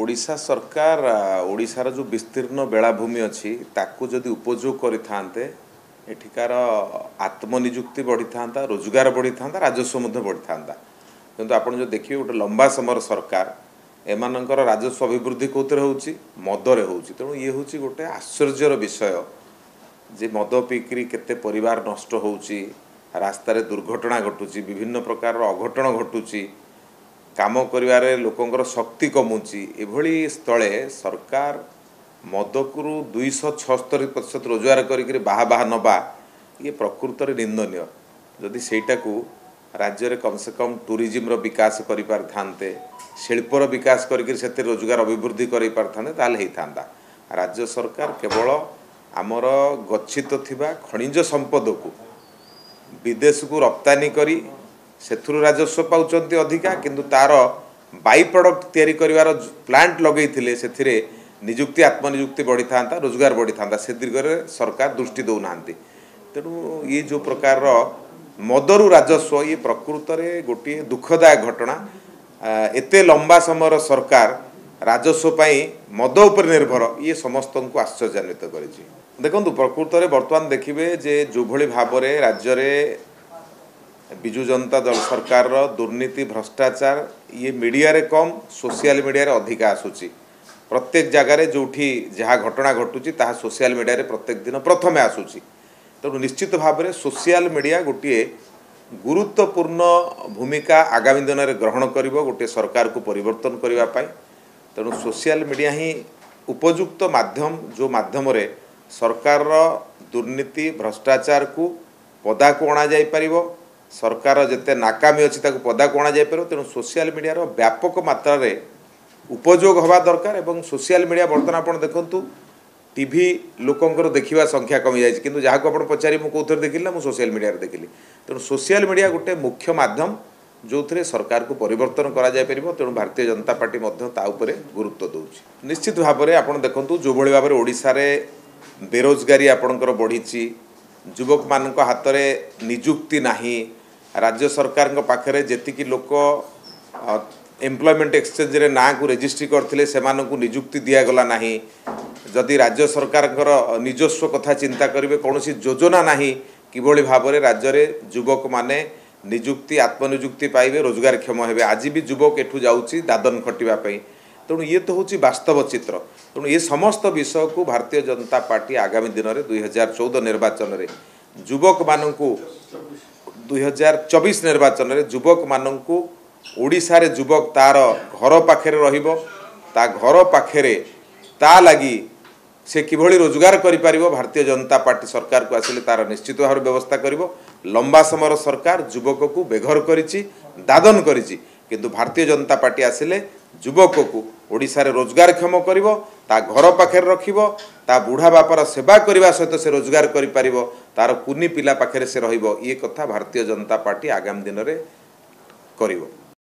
ओडिशा सरकार ओडिशार जो विस्तीर्ण बेलाभूमि अच्छी ताकू जदि उपयोग करिथान्ते एठिकार आत्मनिजुक्ति बढ़ी था, रोजगार बढ़ी था, राजस्व बढ़ी था। किंतु आप जो देखिए गोटे लंबा समय सरकार एमानकर राजस्व अभिवृद्धि कौन होची मदरे होची। तेणु ये हूँ गोटे आश्चर्यर विषय जे मद पीकरी केते परिवार नष्ट होची, रास्तार दुर्घटना घटुची, विभिन्न प्रकार अघटन घटुची, काम करिवारे लोकंकर शक्ति कमुची। एभली स्थले सरकार मदकु 276% रोजगार करी बाहा बाहा नबा ये प्रकृत निंदनीय। जदि सेटाकू राज्य रे कम से कम टूरिज्म विकास करि पारथान्ते, शिल्पर विकास करके से रोजगार अभिवृद्धि करि पारथान्ते ताल हेई थांदा। राज्य सरकार केवल आमर गच्छित थिबा खनिज संपद को विदेश को रप्तानी करी सेथुरु राजस्व पाउचंती अधिका, किंतु तार बाई प्रोडक्ट तैयारी करिवार प्लांट लगई थिले सेथिरे निजुक्ति आत्मनिजुक्ति बढ़ी था, रोजगार बढ़ी था, से दिगरे सरकार दृष्टि दौनाहांती। तेणु ये जो प्रकार मदरु राजस्व ये प्रकृत रे गोटे दुखदायक घटना। एते लंबा समय सरकार राजस्व पाई मद उपर निर्भर ये समस्त को आश्चर्यान्वित करिछि। देखंतु प्रकृत रे वर्तमान देखिबे जे जो भली भाबरे राज्य रे विजु जनता दल सरकार दुर्नीति भ्रष्टाचार ये मीडिया रे कम, सोशल मीडिया रे अधिक आसुची। प्रत्येक जगार जोठी जहाँ घटना घटुची ताहा सोशल मीडिया रे प्रत्येक दिन प्रथमे आसुची। तेणु निश्चित भाव में सोशल मीडिया गोटे गुरुत्वपूर्ण भूमिका आगामी दिन में ग्रहण कर गोटे सरकार को परिवर्तन करने। तेणु सोशल मीडिया ही उपयुक्त माध्यम जो माध्यम रे सरकार दुर्नीति भ्रष्टाचार को पदा को अणा जाई परिबो, सरकार जिते नाकामी अच्छी पदा को अणा जाई परिबो। तेणु सोशल मीडिया रो व्यापक मात्रा रे उपयोग हवा दरकार। एवं सोशल मीडिया बर्तमान आप देखु टीवी लोकंर देखा संख्या कमी जाए, किंतु जहाँ को आप पचारि मु कौन देखिली ना मुझे सोशल मीडिया देखिली। तेणु सोशल मीडिया गोटे मुख्य माध्यम जो थे सरकार को परिवर्तन करा जाय परिबो। तेणु भारतीय जनता पार्टी ता उपरे गुरुत्व दौची। निश्चित भाव में आप देखु जो भाई भाव में ओडिशा रे बेरोजगारी आपणकर बढ़ी, युवक मान हाथ में निजुक्ति नाही, राज्य सरकार पाखे जेतिकी लोक एम्प्लॉयमेंट एक्सचेंज रे ना को रजिस्ट्री करथिले सेमानकु निजुक्ति दियागला नाही। जदि राज्य सरकार निजस्व कथा चिंता करेंगे कौन योजना नाही किभली भाव में राज्य में युवक माने निजुक्ति आत्मनिजुक्ति पाइबे, रोजगार क्षम हेबे। आज भी युवक एठू जाउची दादन खटिबापी। तेणु ये तो हूँ वास्तव चित्र। तेणु ये समस्त विषय को भारतीय जनता पार्टी आगामी दिन में 2014 निर्वाचन में युवक मानू 2024 निर्वाचन में युवक मानू ओडिशा रे युवक तार घर पाखे रहिबो, ता घर पाखे ता लगी से किभली रोजगार करिपारिबो भारतीय जनता पार्टी सरकार को आसिले तार निश्चित भाव व्यवस्था करिबो। लंबा समय सरकार युवक को बेघर करिछि, दादन करिछि, किंतु भारतीय जनता पार्टी आसिले युवक को ओडिशा रे रोजगार क्षम करिबो, ता घर पाखे रखिबो, ता बुढ़ा बापर सेवा करने सहित से रोजगार करिपारिबो, तार कुनी पिला पाखे से रहिबो। ये कथा भारतीय जनता पार्टी आगामी दिन में करिबो।